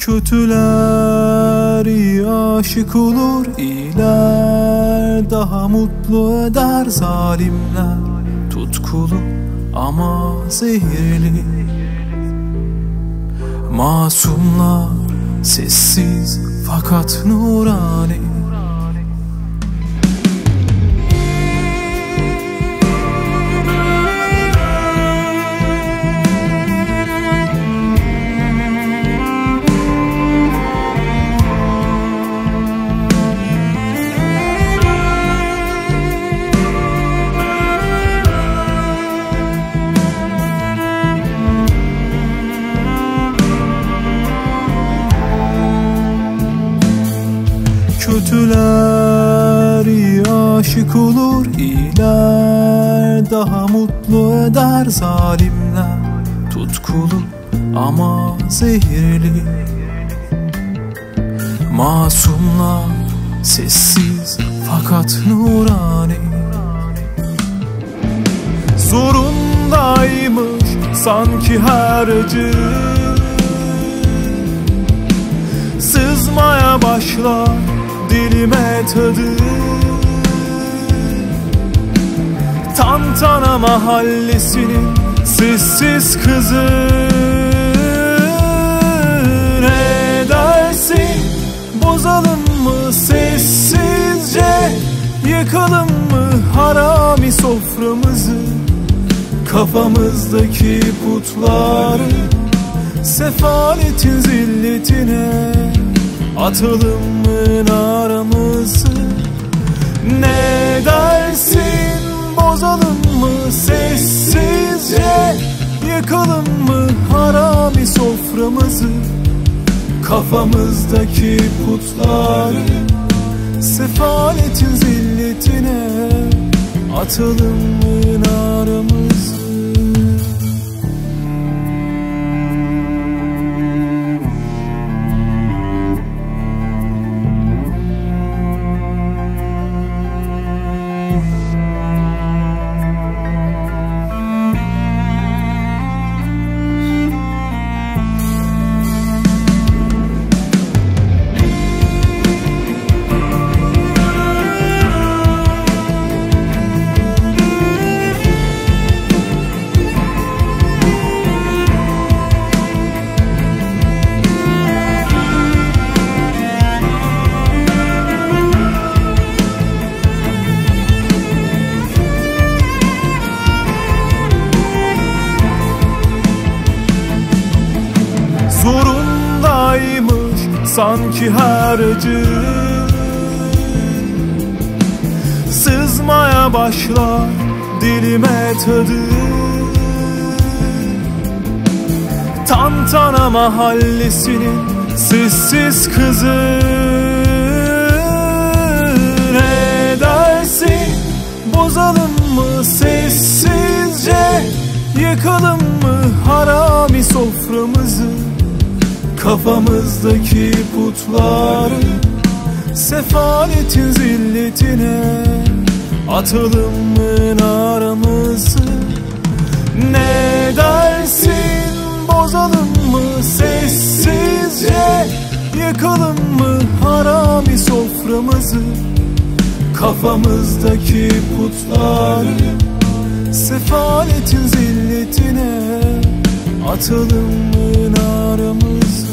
Kötüler iyi aşık olur, iyiler daha mutlu eder. Zalimler tutkulu ama zehirli, masumlar sessiz fakat nurani. Kötüler iyi aşık olur, iyiler daha mutlu eder. Zalimler tutkulu ama zehirli, masumlar sessiz fakat nurani. Zorundaymış sanki her acı, sızmaya başlar dilime tadı. Tantana mahallesinin sessiz kızı. Ne dersin, bozalım mı sessizce, yıkalım mı harami soframızı, kafamızdaki putları sefaletin zilletine atalım mı naramızı? Ne dersin, bozalım mı sessizce, yıkalım mı harami soframızı, kafamızdaki putları sefaletin zilletine atalım mı naramızı? Zorundaymış sanki her acı, sızmaya başlar dilime tadı. Tantana mahallesinin sessiz kızı. Ne dersin, bozalım mı sessizce, yıkalım mı harami soframızı, kafamızdaki putları sefaletin zilletine atalım mı naramızı? Ne dersin, bozalım mı sessizce, yıkalım mı harami soframızı, kafamızdaki putları sefaletin zilletine atalım mı naramızı?